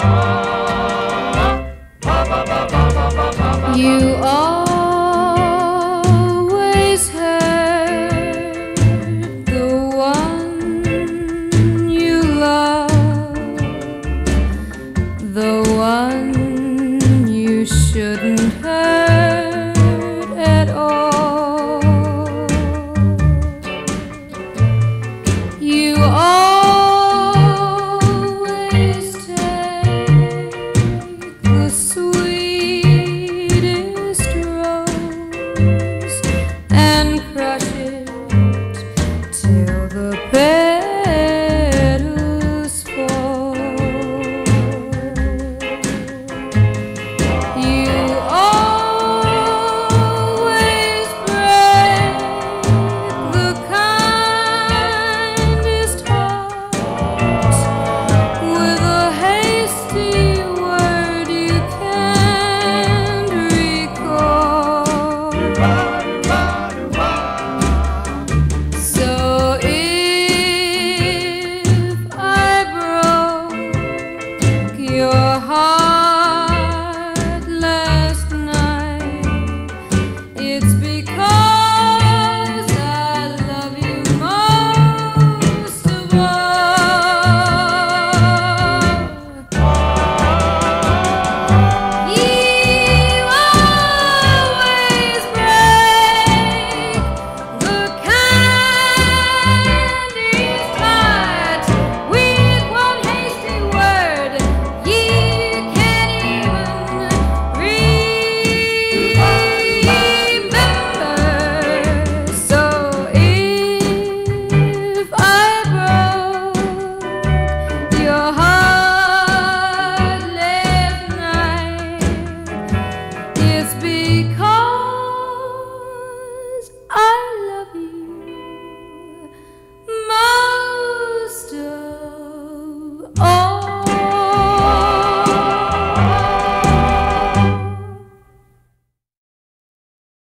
You always hurt the one you love, the one you shouldn't hurt at all. You always take the sweetest rose and crush it till the petals fall. You always break the kindest heart with a hasty word you can't recall. So if I broke your heart last night, it's because I love you most of all. You always break the kindest heart with one hasty word you can't even remember. So if I broke your heart last night, it's because